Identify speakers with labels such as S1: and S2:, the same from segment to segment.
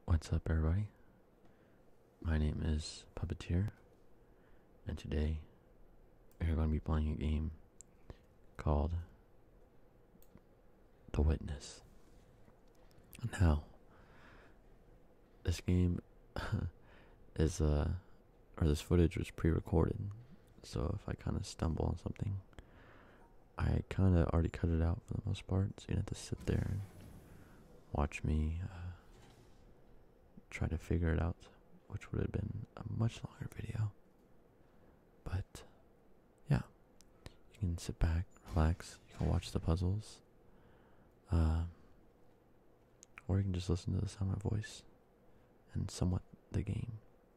S1: What's up, everybody? My name is Puppeteer, and today we're going to be playing a game called The Witness. Now, this game is, or this footage was pre-recorded, so if I kind of stumble on something, I kind of already cut it out for the most part, so you don't have to sit there and watch me try to figure it out, which would have been a much longer video. But yeah, you can sit back, relax, you can watch the puzzles, or you can just listen to the sound of my voice and somewhat the game.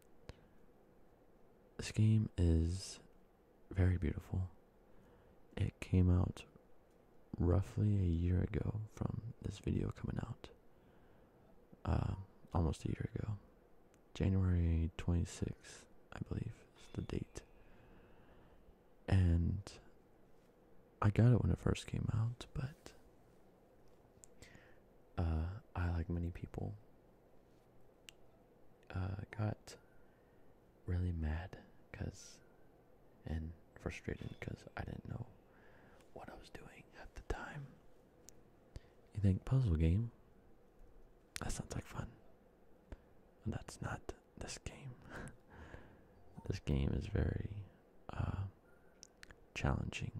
S1: This game is very beautiful. It came out roughly a year ago from this video coming out. Almost a year ago. January 26th, I believe, is the date. And I got it when it first came out, but I, like many people, got really mad and frustrated because I didn't know what I was doing at the time. You think puzzle game? That sounds like fun. But that's not this game. This game is very challenging.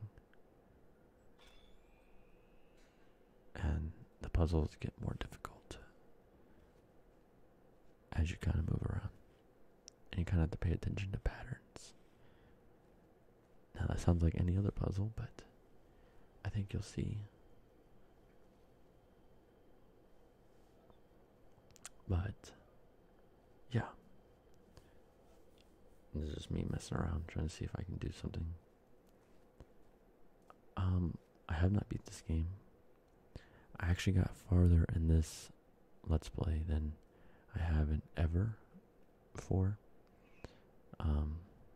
S1: And the puzzles get more difficult as you kind of move around. And you kind of have to pay attention to patterns. Now that sounds like any other puzzle, but I think you'll see. But yeah, this is just me messing around trying to see if I can do something. I have not beat this game. I actually got farther in this Let's Play than I haven't ever before. And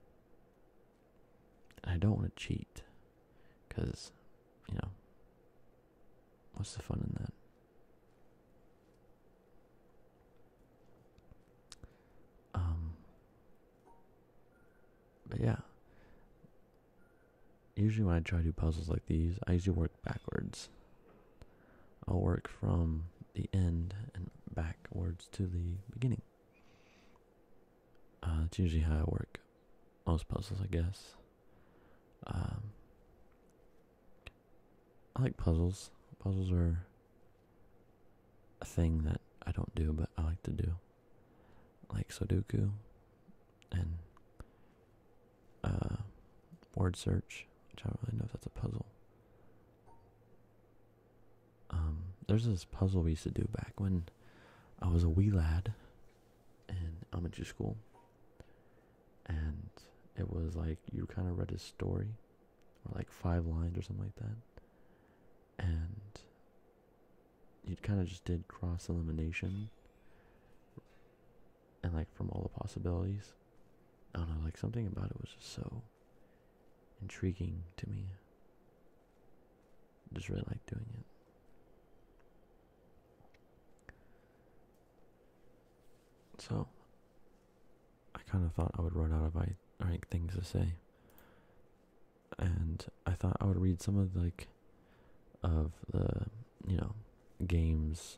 S1: I don't want to cheat, because, what's the fun in that? But yeah, usually when I try to do puzzles like these, I usually work backwards. I'll work from the end and backwards to the beginning. It's usually how I work most puzzles, I guess. I like puzzles. Puzzles are a thing that I don't do, but I like to do. Like Sudoku and word search, which I don't really know if that's a puzzle. There's this puzzle we used to do back when I was a wee lad in elementary school, and it was like you kind of read a story, or like 5 lines or something like that, and you kind of just did cross elimination, and like from all the possibilities. I don't know, like something about it was just so intriguing to me. I just really liked doing it. So, I kind of thought I would run out of things to say. And I thought I would read some of the game's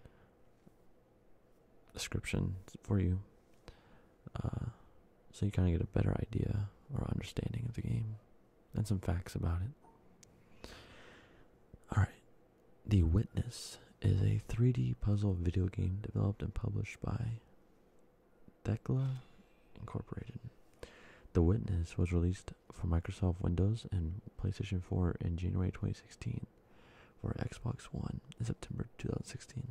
S1: description for you. So you kind of get a better idea or understanding of the game and some facts about it. Alright. The Witness is a 3D puzzle video game developed and published by Thekla Incorporated. The Witness was released for Microsoft Windows and PlayStation 4 in January 2016, for Xbox One in September 2016,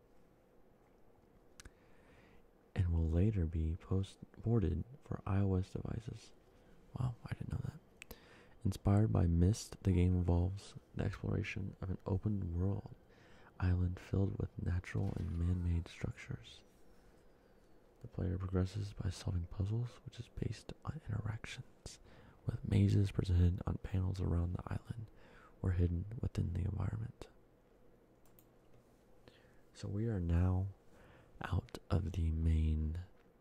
S1: and will later be ported for iOS devices. Wow, I didn't know that. Inspired by Myst, the game involves the exploration of an open world island filled with natural and man-made structures. The player progresses by solving puzzles, which is based on interactions, with mazes presented on panels around the island or hidden within the environment. So we are now out of the main,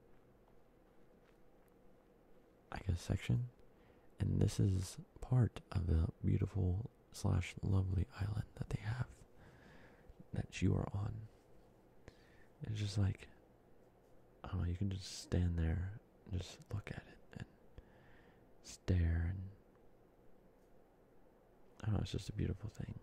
S1: I guess, section. And this is part of the beautiful slash lovely island that they have, that you are on. It's just like, I don't know, you can just stand there and just look at it and stare, and I don't know, it's just a beautiful thing.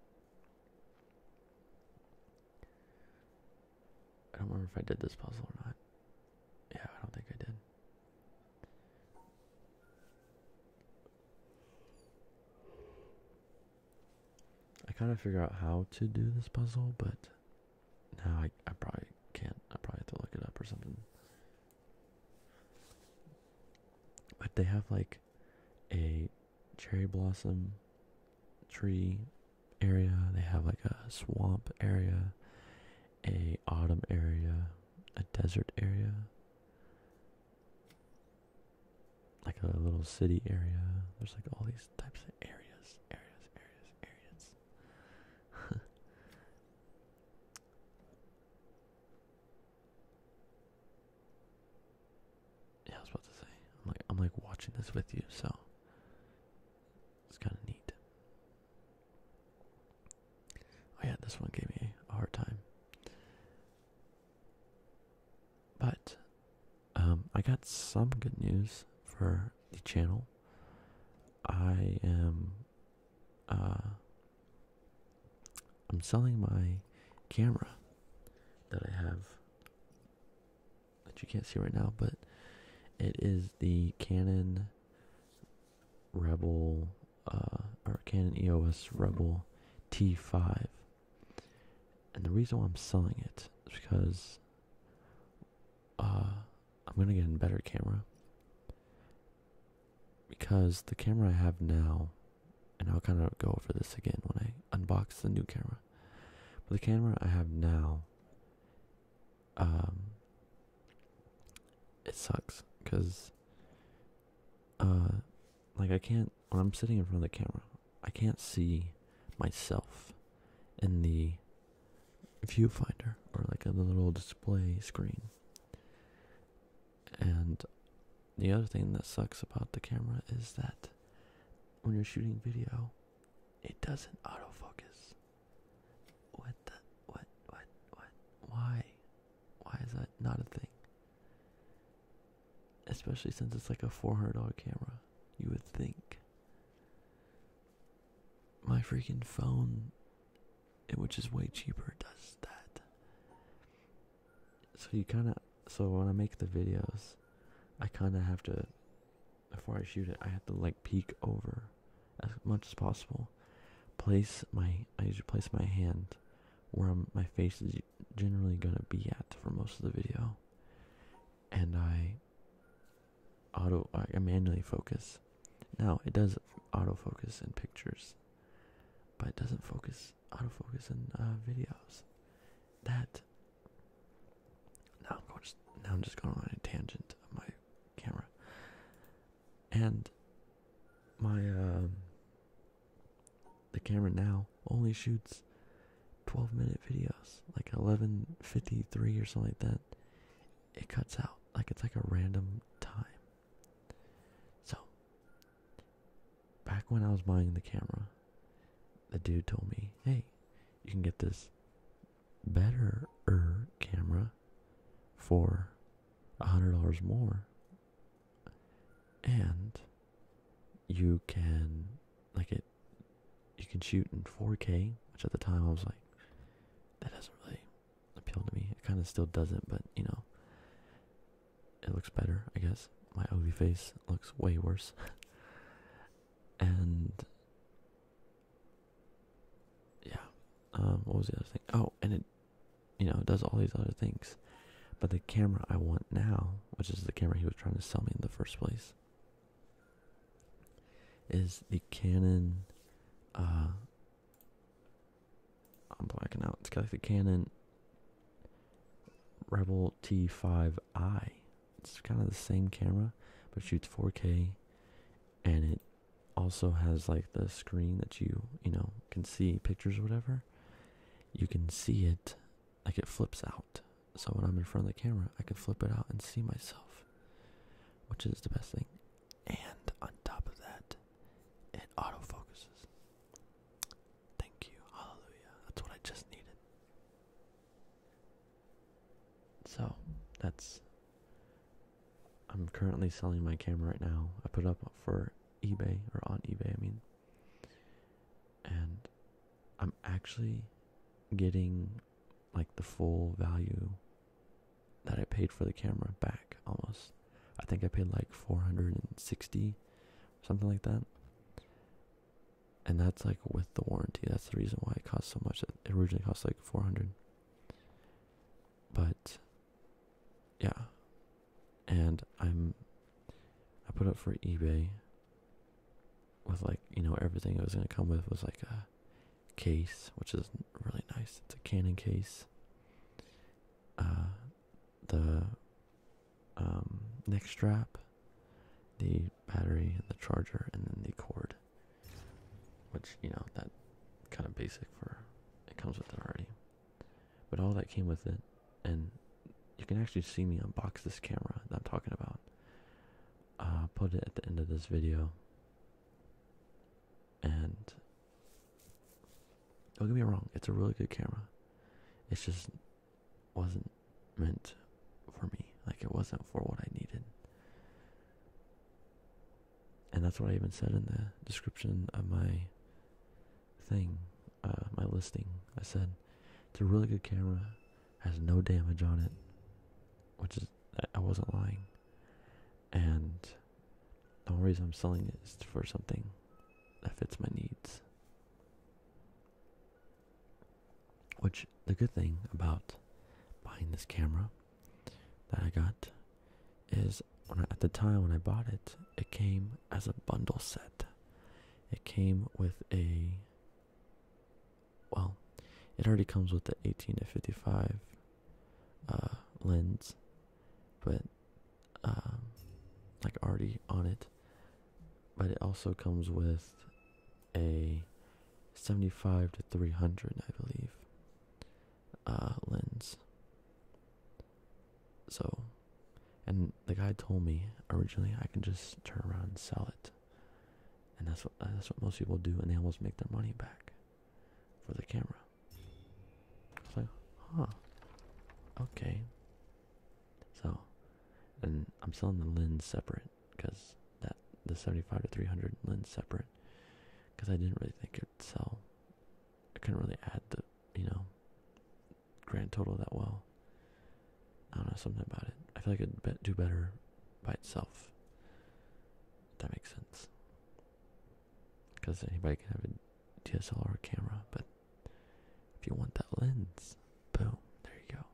S1: I don't remember if I did this puzzle or not. Yeah, I don't think I did. I kind of figure out how to do this puzzle, but now I probably can't. I probably have to look it up or something. But they have like a cherry blossom tree area. They have like a swamp area, a autumn area, a desert area, like a little city area. There's like all these types of areas. Yeah, I was about to say. I'm like watching this with you, so it's kind of neat. Oh yeah, this one gave me a hard time. But I got some good news for the channel. I am I'm selling my camera that I have that you can't see right now, but it is the Canon Rebel or Canon EOS Rebel T5. And the reason why I'm selling it is because I'm gonna get a better camera, because the camera I have now, and I'll kind of go over this again when I unbox the new camera, but the camera I have now, it sucks, because like I can't, when I'm sitting in front of the camera, I can't see myself in the viewfinder or like a little display screen. And the other thing that sucks about the camera is that when you're shooting video, it doesn't autofocus. What? Why? Why is that not a thing? Especially since it's like a $400 camera. You would think. My freaking phone, which is way cheaper, does that. So when I make the videos, I kind of have to, before I shoot it, I have to like peek over as much as possible. I usually place my hand where my face is generally going to be at for most of the video. And I manually focus. Now, it does autofocus in pictures, but it doesn't autofocus in videos. Now I'm just going on a tangent of my camera. And my the camera now only shoots 12-minute videos, like 11:53 or something like that. It cuts out, like it's like a random time. So back when I was buying the camera, the dude told me, hey, you can get this better camera for $100 more, and you can you can shoot in 4K, which at the time I was like, that doesn't really appeal to me. It kind of still doesn't, but you know, it looks better, I guess. My ugly face looks way worse. And yeah, what was the other thing? Oh, and it, it does all these other things. But the camera I want now, which is the camera he was trying to sell me in the first place, is the Canon, I'm blacking out. It's got like the Canon Rebel T5i. It's kind of the same camera, but it shoots 4K, and it also has like the screen that you can see pictures or whatever. You can see it, like it flips out. So when I'm in front of the camera, I can flip it out and see myself, which is the best thing. And on top of that, it autofocuses. Thank you. Hallelujah. That's what I just needed. So, I'm currently selling my camera right now. I put it up for eBay, or on eBay, I mean. And I'm actually getting like the full value that I paid for the camera back almost. I think I paid like $460, something like that. And that's like with the warranty. That's the reason why it cost so much. It originally cost like $400. But yeah. And I put up for eBay with like, everything it was gonna come with was like a case, which is really nice. It's a Canon case. The neck strap, the battery, and the charger, and then the cord. Which, that kind of basic it comes with it already. But all that came with it, and you can actually see me unbox this camera that I'm talking about. I'll put it at the end of this video. And don't get me wrong, it's a really good camera. It just wasn't meant for me. Like, it wasn't for what I needed. And that's what I even said in the description of my thing, my listing. I said, it's a really good camera, has no damage on it, which is, I wasn't lying. And the only reason I'm selling it is for something that fits my needs. Which, the good thing about buying this camera that I got is, at the time when I bought it, it came as a bundle set. It came with it already comes with the 18 to 55 lens, but like already on it. But it also comes with a 75 to 300, I believe, lens. So, and the guy told me originally I can just turn around and sell it, and that's what most people do, and they almost make their money back for the camera. I was like, huh, okay. So, and I'm selling the lens separate because the 75 to 300 lens separate, because I didn't really think it'd sell. I couldn't really add the grand total that well. I don't know, something about it. I feel like it'd do better by itself. If that makes sense. Because anybody can have a DSLR camera, but if you want that lens, boom, there you go.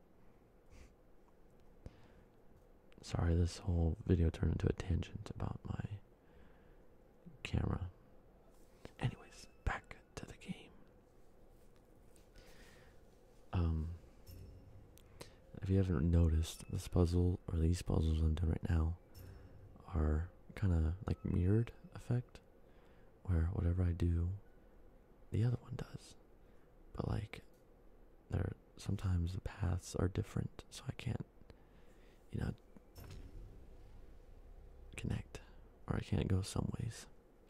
S1: Sorry, this whole video turned into a tangent about my camera. Anyways, back to the game. If you haven't noticed, this puzzle, or these puzzles I'm doing right now, are kind of like mirrored effect, where whatever I do, the other one does. But like, sometimes the paths are different, so I can't, connect, or I can't go some ways.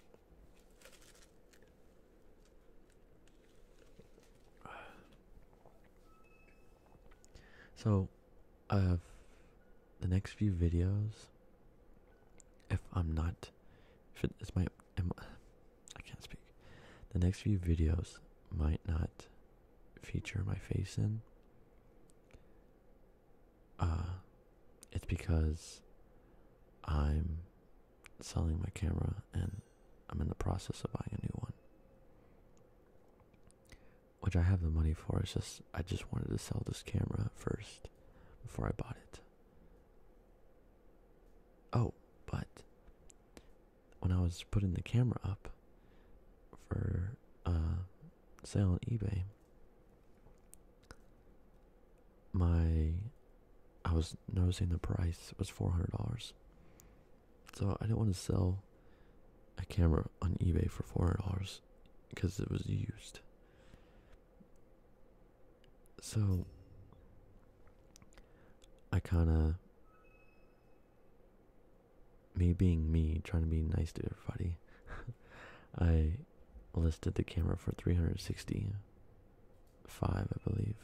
S1: So, the next few videos, I can't speak. The next few videos might not feature my face in. It's because I'm selling my camera and I'm in the process of buying a new one, which I have the money for. It's just, I just wanted to sell this camera first before I bought it. Oh, but when I was putting the camera up for sale on eBay, I was noticing the price was $400. So I didn't want to sell a camera on eBay for $400 because it was used. So I kind of, me being me, trying to be nice to everybody, I listed the camera for 365, I believe,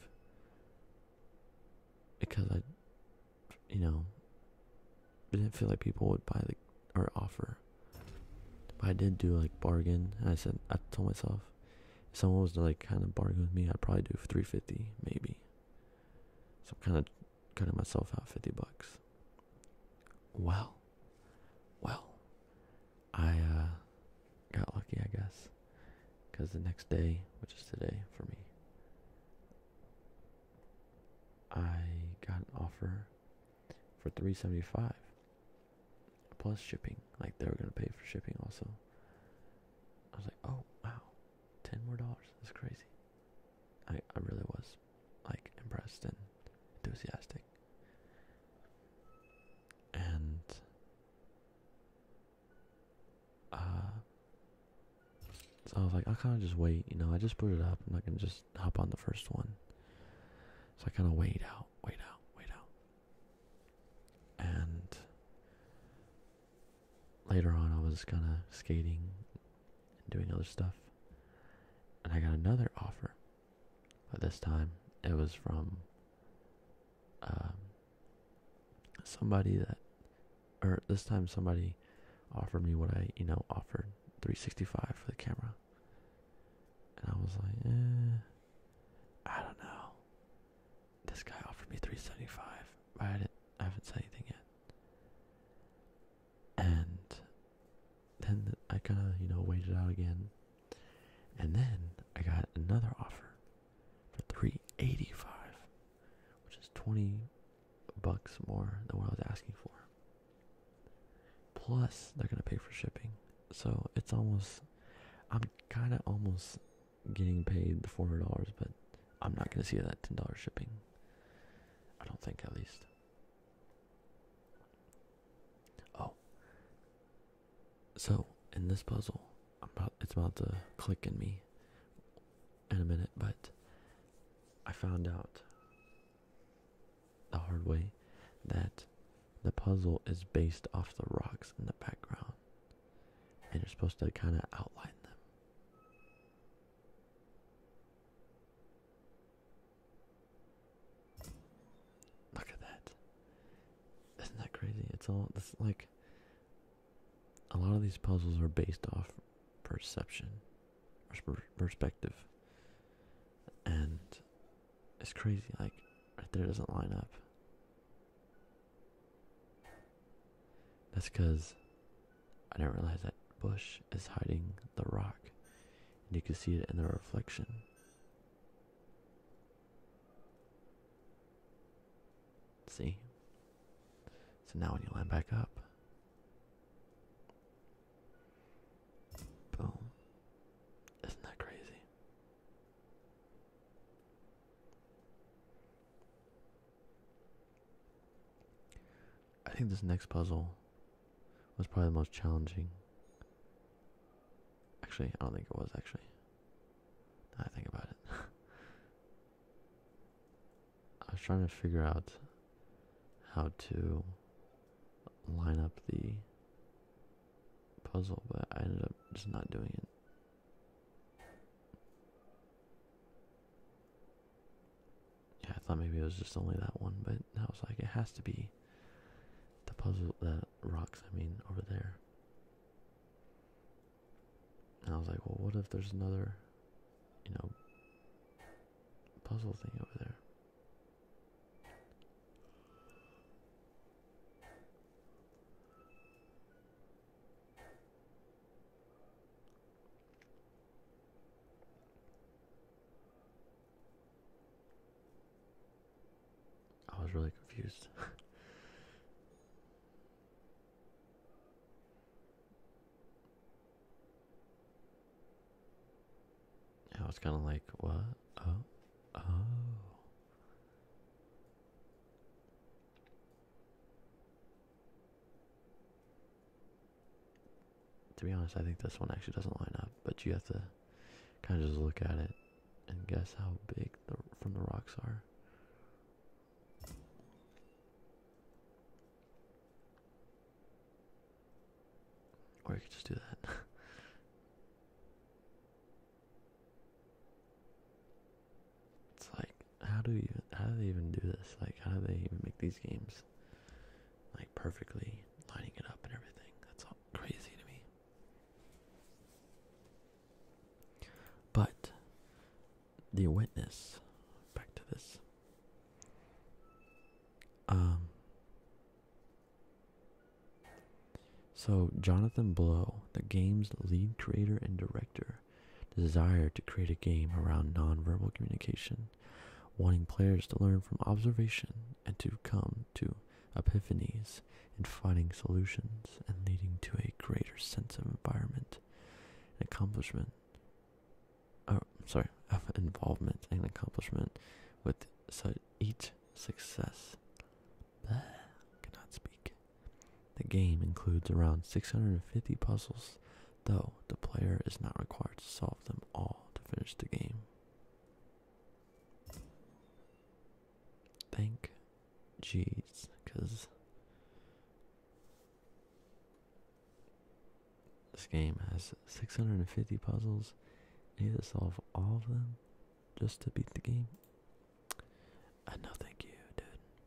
S1: because I, you know, didn't feel like people would buy the or offer. But I did do like bargain, and I told myself, if someone was to like kind of bargain with me, I'd probably do 350 maybe. So I'm kind of cutting myself out $50. Well, I got lucky, I guess, because the next day, which is today for me, I got an offer for 375 plus shipping. Like they were gonna pay for shipping also. I was like, oh wow, $10 more. That's crazy. I really was like impressed and enthusiastic. And so I was like, I'll kind of just wait. I just put it up. I'm not gonna just hop on the first one. So I kind of wait out. And later on, I was kind of skating and doing other stuff. And I got another offer. But this time, it was from somebody somebody offered me what I, offered, 365 for the camera. And I was like, I don't know. This guy offered me 375, but I haven't said anything yet. And then I kind of, waited out again. And then I got another offer for 385, which is $20 more than what I was asking for. Plus, they're gonna pay for shipping. So I'm kind of almost getting paid the $400, but I'm not gonna see that $10 shipping. I don't think, at least. Oh, so in this puzzle, it's about to click in me in a minute, but I found out the hard way that the puzzle is based off the rocks in the background, and you're supposed to kind of outline them. Look at that. Isn't that crazy? It's like, a lot of these puzzles are based off perception or perspective, and it's crazy. Like, right there doesn't line up. That's because I didn't realize that bush is hiding the rock, and you can see it in the reflection. See? So now when you line back up, boom. Isn't that crazy? I think this next puzzle was probably the most challenging. Actually, I don't think it was, actually. Now I think about it. I was trying to figure out how to line up the puzzle, but I ended up just not doing it. Yeah, I thought maybe it was just only that one, but I was like, it has to be the puzzle, the rocks, over there. And I was like, well, what if there's another, puzzle thing over there? I was really confused. I was kind of like, what? Oh. To be honest, I think this one actually doesn't line up, but you have to kind of just look at it and guess how big from the rocks are. I could just do that. It's like, how do they even do this? Like, how do they even make these games like perfectly lining it up and everything? That's all crazy to me. But The Witness, back to this. So Jonathan Blow, the game's lead creator and director, desired to create a game around nonverbal communication, wanting players to learn from observation and to come to epiphanies in finding solutions and leading to a greater sense of environment and accomplishment. Of involvement and accomplishment with each success. Blah, cannot speak. The game includes around 650 puzzles, though the player is not required to solve them all to finish the game. Thank jeez, because this game has 650 puzzles. You need to solve all of them just to beat the game. No, thank you, dude.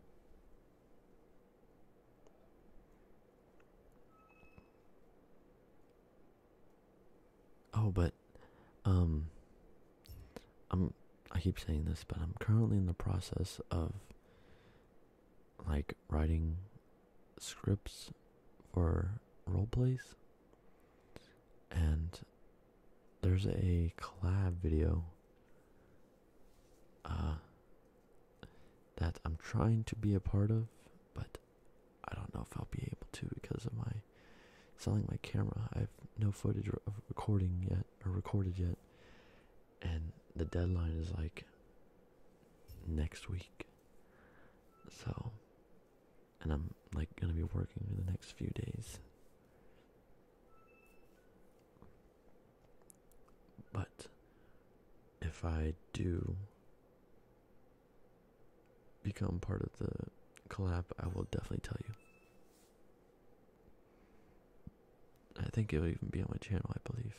S1: Oh, but I keep saying this, but I'm currently in the process of like writing scripts for role plays, and there's a collab video that I'm trying to be a part of, but I don't know if I'll be able to because of my selling my camera. I have no footage of recording yet, or recorded yet, and the deadline is like next week. So, and I'm like gonna be working for the next few days. But if I do become part of the collab, I will definitely tell you. I think it'll even be on my channel, I believe.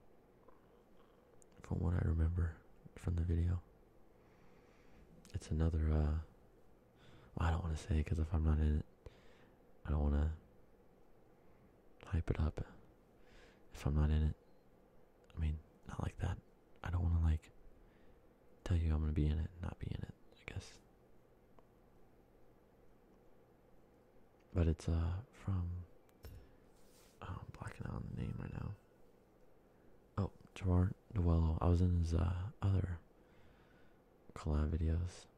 S1: From what I remember from the video. It's another, I don't want to say because if I'm not in it, I don't want to hype it up. If I'm not in it, I mean, not like that. I don't want to like tell you I'm going to be in it and not be in it, I guess. But it's from I'm blacking out on the name right now. Oh, Gerard Noello. I was in his other collab video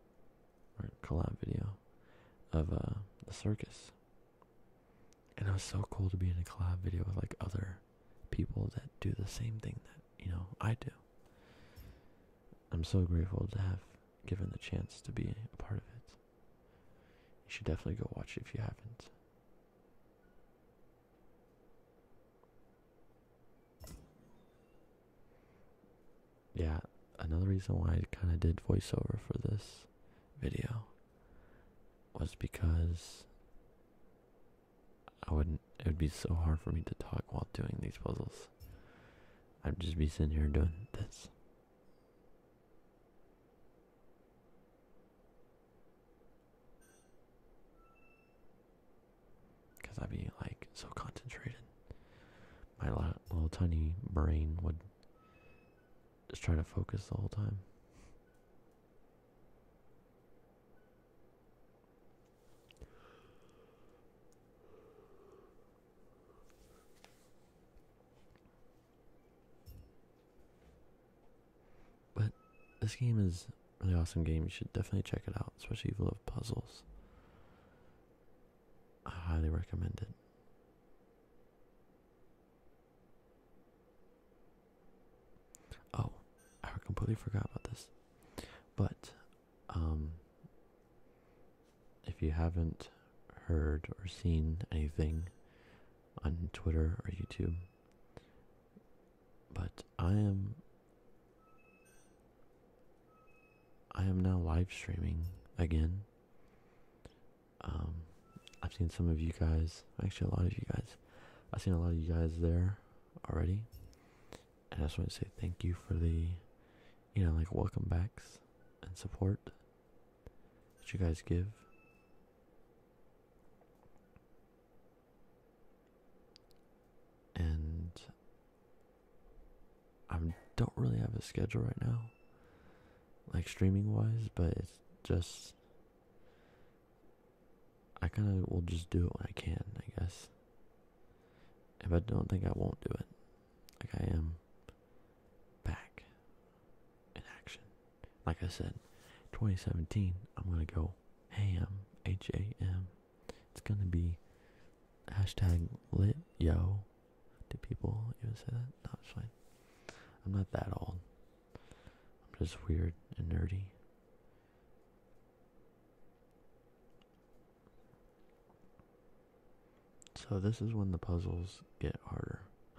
S1: of the circus. And it was so cool to be in a collab video with like other people that do the same thing that, I do. I'm so grateful to have given the chance to be a part of it. You should definitely go watch it if you haven't. Yeah, another reason why I kind of did voiceover for this video was because it would be so hard for me to talk while doing these puzzles. I'd just be sitting here doing this. Because I'd be like so concentrated. My little tiny brain would just try to focus the whole time. But this game is a really awesome game. You should definitely check it out, especially if you love puzzles. I highly recommend it. Oh, I completely forgot about this. But, if you haven't heard or seen anything on Twitter or YouTube, but I am now live streaming again. I've seen some of you guys, actually a lot of you guys, I've seen a lot of you guys there already. And I just want to say thank you for the, like welcome backs and support that you guys give. And I don't really have a schedule right now, like streaming wise, but it's just, I kind of will just do it when I can, I guess. If I don't think I won't do it, like I am back in action. Like I said, 2017, I'm gonna go ham, HAM. It's gonna be hashtag lit yo. Do people even say that? No, it's fine. I'm not that old. I'm just weird and nerdy. So this is when the puzzles get harder.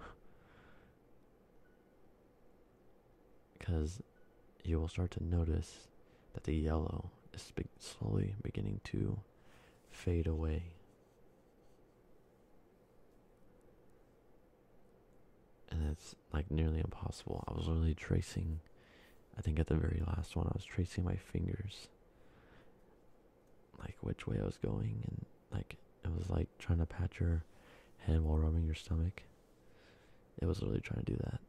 S1: Because you will start to notice that the yellow is slowly beginning to fade away. And it's like nearly impossible. I was literally tracing, I think at the very last one, I was tracing my fingers, like which way I was going, and like it was like trying to pat your head while rubbing your stomach. It was literally trying to do that.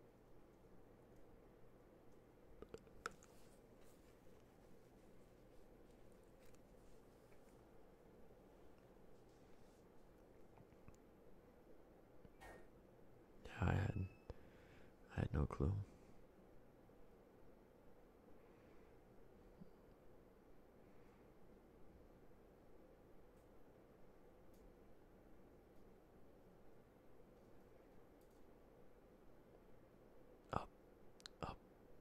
S1: Yeah, I had no clue. Up, up.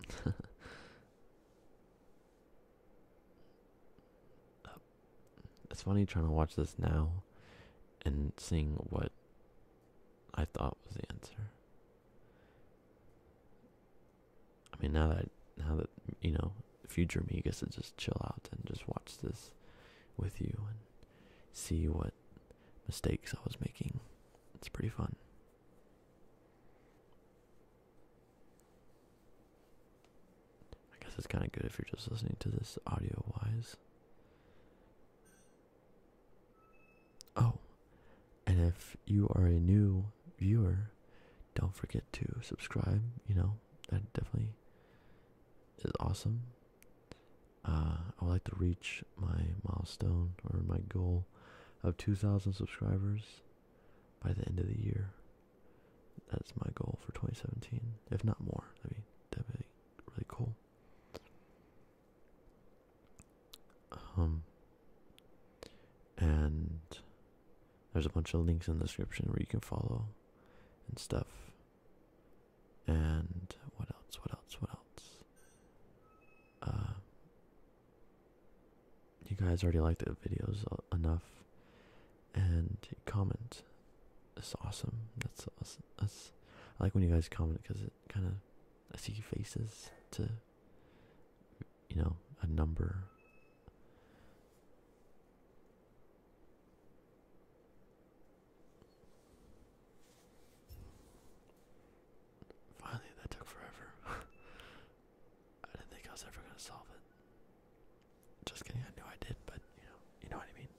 S1: Up. It's funny trying to watch this now and seeing what I thought was the answer. I mean, now that future me gets to just chill out and just watch this with you and see what mistakes I was making. It's pretty fun. I guess it's kind of good if you're just listening to this audio wise. Oh, and if you are a new viewer, don't forget to subscribe. That definitely is awesome. I would like to reach my milestone or my goal of 2,000 subscribers by the end of the year. That's my goal for 2017, if not more. That'd be really cool. And there's a bunch of links in the description where you can follow and stuff. And what else? You guys already like the videos enough, and you comment. It's awesome. That's I like when you guys comment because it kind of, I see faces to a number. Finally, that took forever. I didn't think I was ever gonna solve it. Just kidding, I knew I did, but you know what I mean.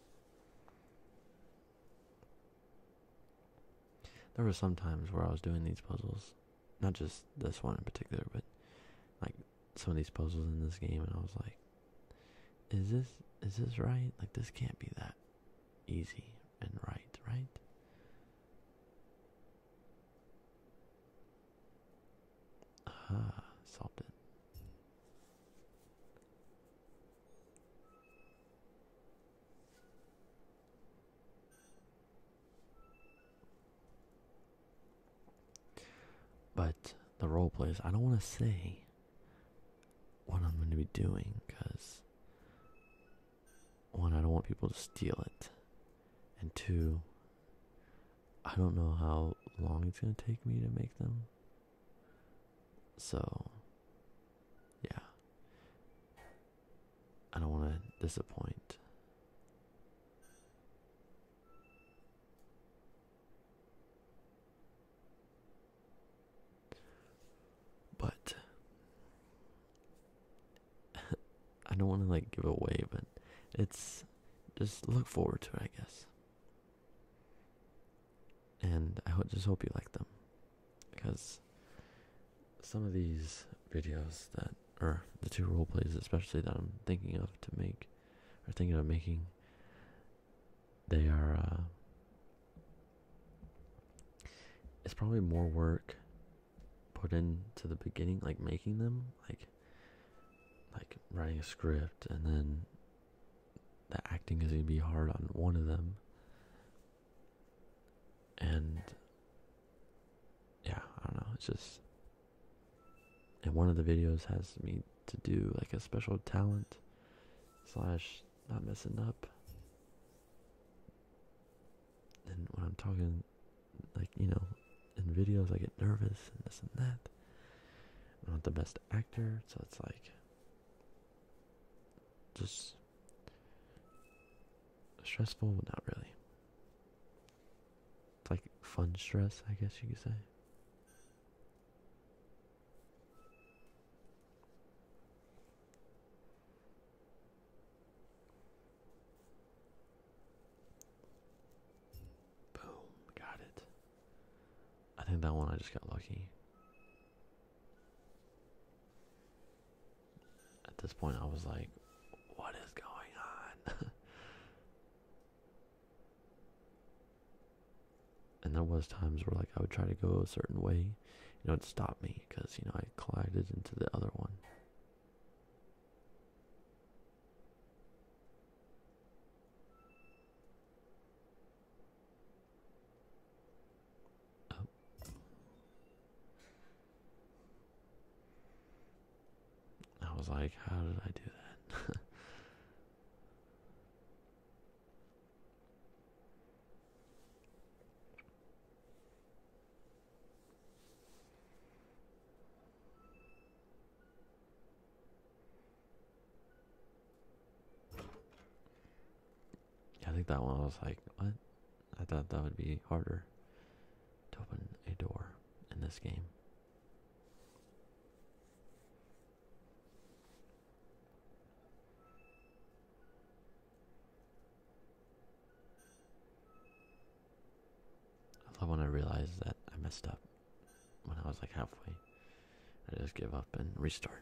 S1: There were some times where I was doing these puzzles, not just this one in particular, but like some of these puzzles in this game, and I was like, is this right? Like, this can't be that easy and right? Solved it. But the role plays, I don't want to say what I'm going to be doing because, one, I don't want people to steal it, and two, I don't know how long it's going to take me to make them. So, yeah, I don't want to disappoint. don't want to like give it away, but it's just look forward to it, I guess. And I just hope you like them, because some of these videos that, or the two role plays especially that I'm thinking of to make, or thinking of making, they are, it's probably more work put into the beginning, like making them, like writing a script, and then the acting is going to be hard on one of them. And yeah, I don't know, it's just, and one of the videos has me to do like a special talent slash not messing up. And when I'm talking, like, you know, in videos I get nervous and this and that. I'm not the best actor, so it's like just stressful, but not really. It's like fun stress, I guess you could say. Boom, got it. I think that one I just got lucky. At this point I was like, what is going on? And there was times where like I would try to go a certain way, you know, it'd stop me because, you know, I collided into the other one. Oh. I was like, how did I do that? Yeah, I think that one I was like, what? I thought that would be harder to open a door in this game. I love when I realized that I messed up when I was like halfway. I just give up and restart.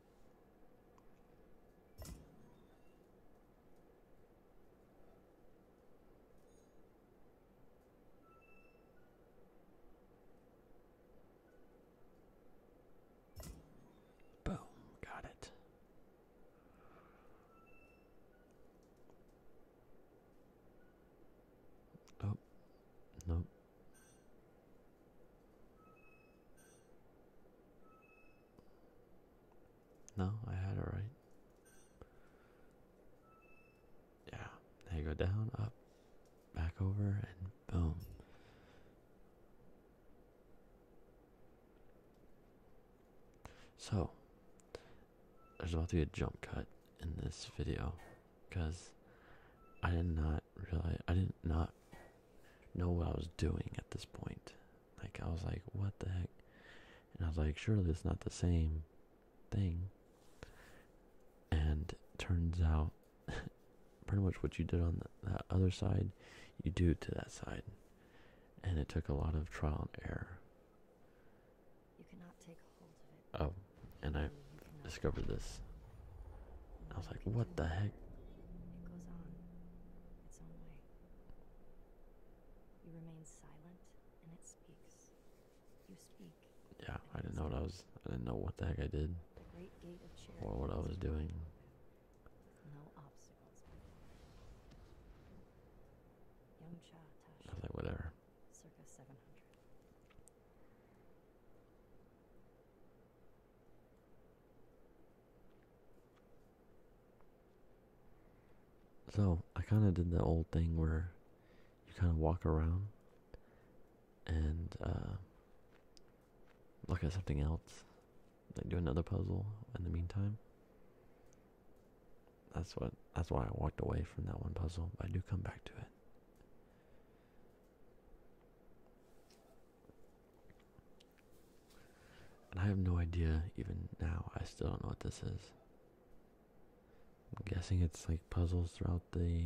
S1: Boom, got it. Oh, nope. No, I had it right. Yeah, there you go, down, up, back over, and boom. So, there's about to be a jump cut in this video, because I did not realize, I did not know what I was doing at this point. Like, I was like, what the heck? And I was like, surely it's not the same thing. And turns out, pretty much what you did on that other side, you do to that side. And it took a lot of trial and error.
S2: You cannot take hold of it.
S1: Oh, and I discovered this. I was like, what the heck?
S2: It goes on its own way. You remain silent, and it speaks. You speak.
S1: Yeah, I didn't know what the heck I did,
S2: The great gate of charity
S1: or what I was doing.
S2: with no obstacles before it. Young Cha
S1: I was like, whatever.
S2: circa 700.
S1: So, I kind of did the old thing where you kind of walk around and look at something else, like do another puzzle in the meantime. That's why I walked away from that one puzzle, but I do come back to it. And I have no idea, even now, I still don't know what this is. I'm guessing it's like puzzles throughout the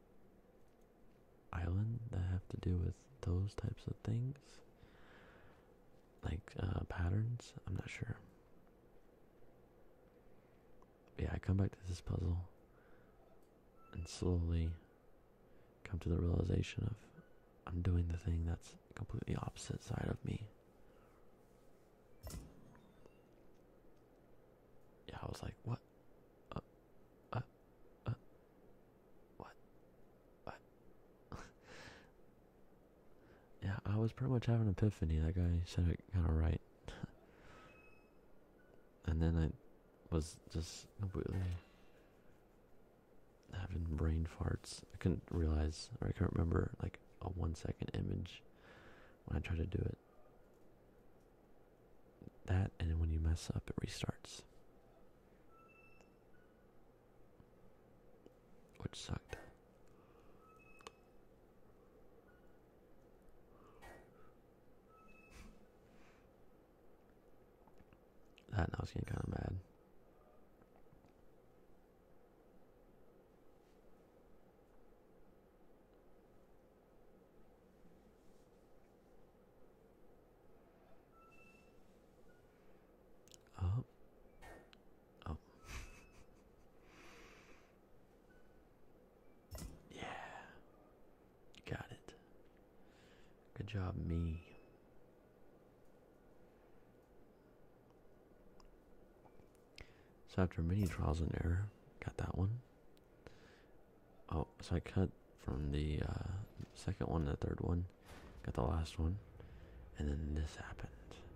S1: island that have to do with those types of things. Like patterns. I'm not sure. But yeah, I come back to this puzzle and slowly come to the realization of I'm doing the thing that's completely opposite side of me. Yeah, I was like, what? Uh, uh, what? What? Yeah, I was pretty much having an epiphany. That guy said it kind of right. And then I was just completely having brain farts. I couldn't realize, or I couldn't remember, like a 1 second image when I tried to do it. That, and then when you mess up, it restarts. Which sucked. That, and I was getting kind of mad. Oh. Oh. Yeah. You got it. Good job, me. So after many trials and error, got that one. Oh, so I cut from the second one to the third one, got the last one, and then this happened.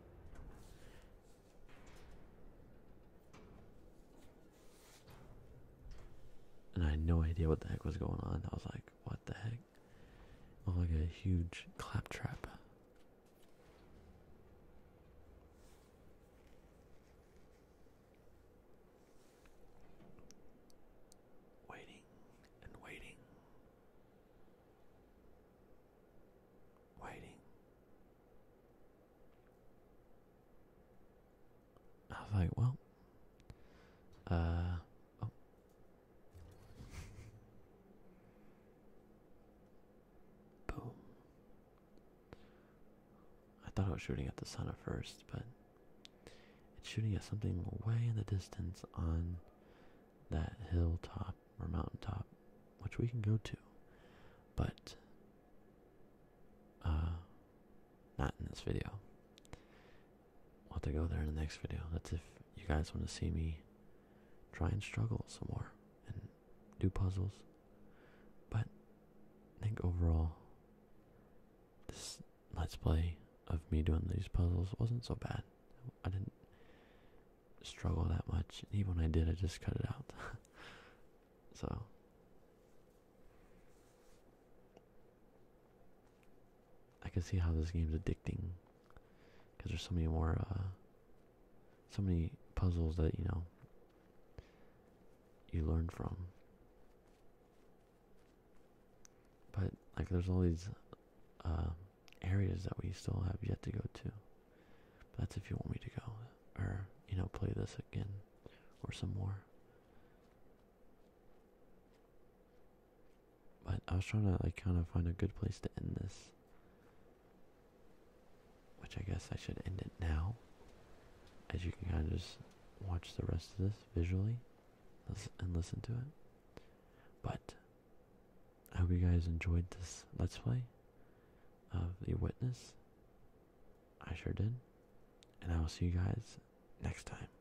S1: And I had no idea what the heck was going on. I was like, what the heck? Oh, like a huge claptrap. Waiting and waiting. Waiting. I was like, well, oh. Boom. I thought I was shooting at the sun at first, but it's shooting at something way in the distance on that hilltop or mountaintop, which we can go to, but not in this video. We'll have to go there in the next video. That's if you guys want to see me try and struggle some more and do puzzles. But I think overall, this let's play of me doing these puzzles wasn't so bad. I didn't struggle that much. Even when I did, I just cut it out. So I can see how this game's addicting, because there's so many more, so many puzzles that, you know, you learn from. But, like, there's all these, areas that we still have yet to go to. But that's if you want me to go, or, you know, play this again, or some more. But I was trying to, like, kind of find a good place to end this, which I guess I should end it now, as you can kind of just watch the rest of this visually and listen to it. But I hope you guys enjoyed this Let's Play of The Witness. I sure did. And I will see you guys next time.